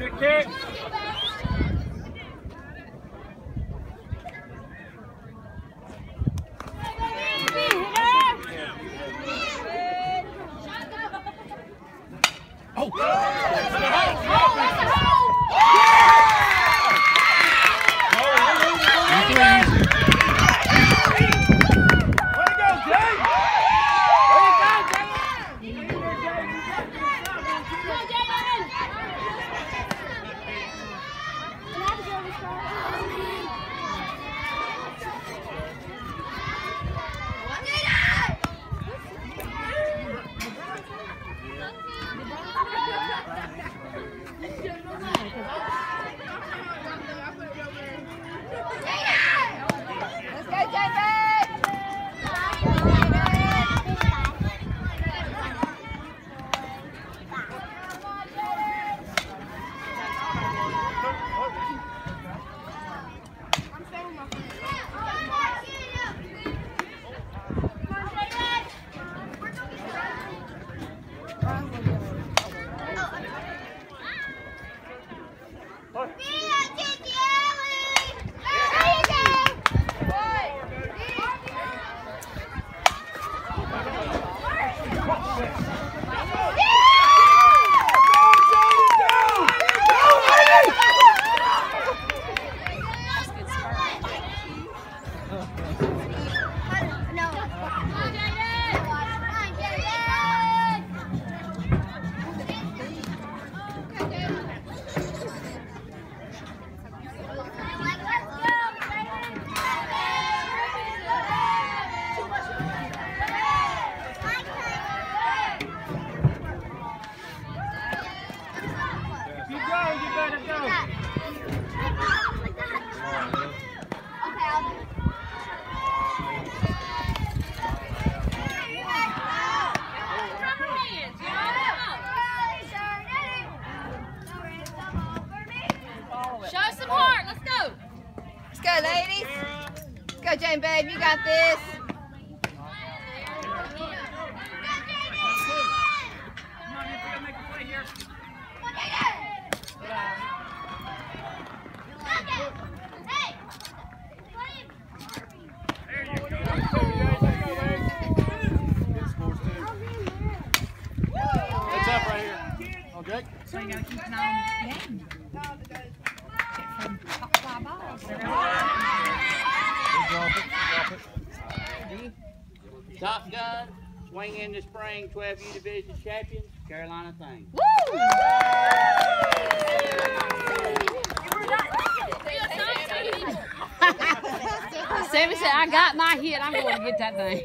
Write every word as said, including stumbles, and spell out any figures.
Good kick. Oh! Show some heart. Let's go. Let's go, ladies. Go, Jayden, babe. You got this. It's up right here. Oh, Jake. So you gotta keep an eye on the game. Get some top fly balls. Drop it. Drop it. Top Gun, swing in the spring, twelve U Division champions, Carolina Thing. Woo! Sammy said, I got my hit. I'm going to get that thing.